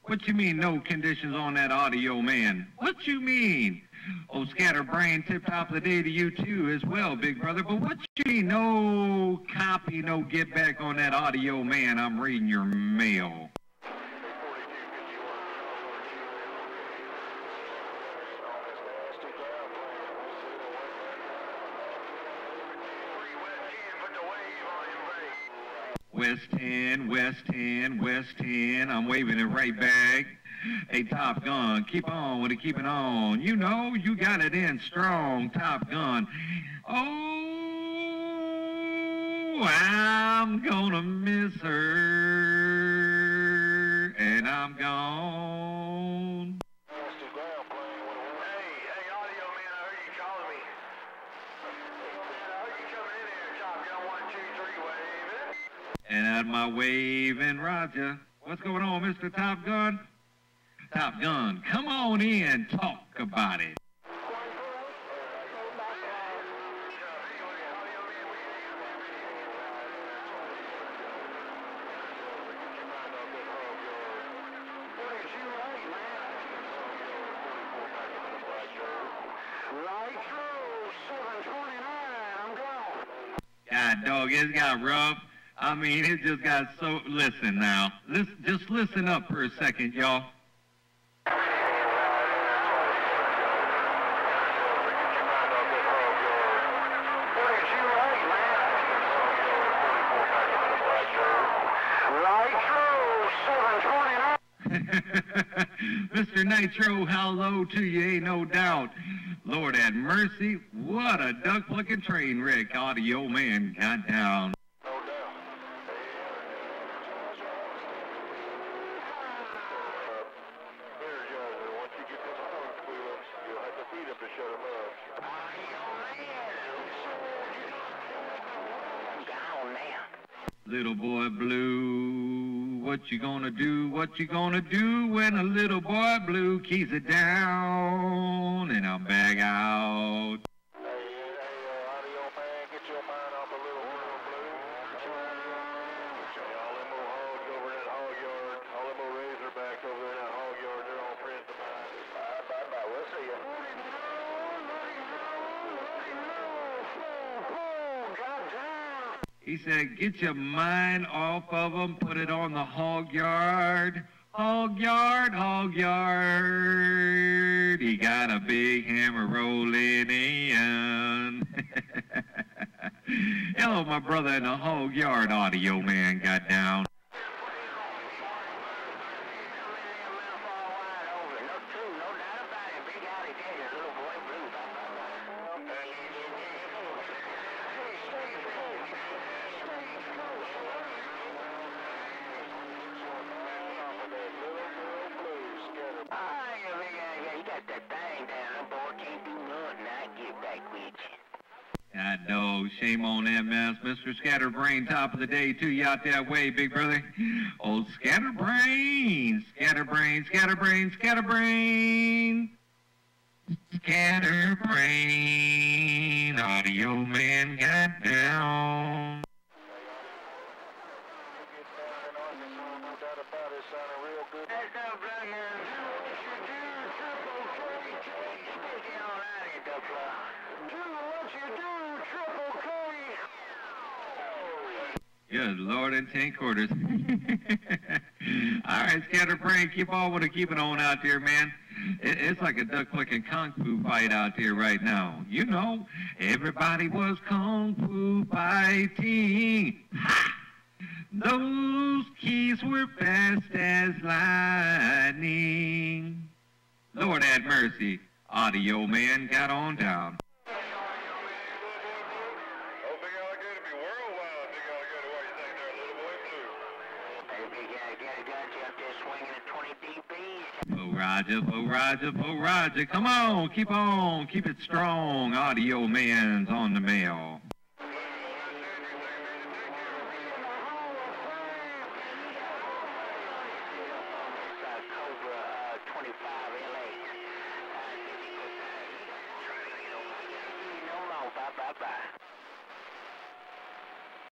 What you mean, no conditions on that audio, man? What you mean? Oh, Scatterbrain, tip-top of the day to you, too, as well, big brother. But what you mean, no copy, no get back on that audio, man? I'm reading your mail. West 10, West 10, West 10. I'm waving it right back. Hey, Top Gun, keep on with it, keep it on. You know, you got it in strong, Top Gun. Oh, I'm gonna miss her, and I'm gone. And out my waving, Roger. What's going on, Mr. Top Gun? Top Gun, come on in, talk about it. God, dog, it's got rough. I mean, it just got so... Listen now. Just listen up for a second, y'all. Mr. Nitro, how low to you, ain't no doubt. Lord have mercy, what a duck-plucking train wreck audio man got down. Little boy blue, what you gonna do? What you gonna do when a little boy blue keys it down and I'll bag out? He said, get your mind off of them, put it on the hog yard. Hog yard, hog yard. He got a big hammer rolling in. Hello, my brother in the hog yard audio man got down. God, no, shame on that mess. Mr. Scatterbrain, top of the day to you out that way, big brother. Old Scatterbrain, Scatterbrain, Scatterbrain, Scatterbrain. Scatterbrain, audio man got down. Good Lord, in 10 quarters. All right, Scatterbrain, keep on with it, keep it on out there, man. It's like a duck-plucking kung fu fight out there right now. You know, everybody was kung fu fighting. Ha! Those keys were fast as lightning. Lord have mercy, audio man got on down. Oh, Roger, oh, Roger, oh, Roger. Come on, keep it strong. Audio man's on the mail.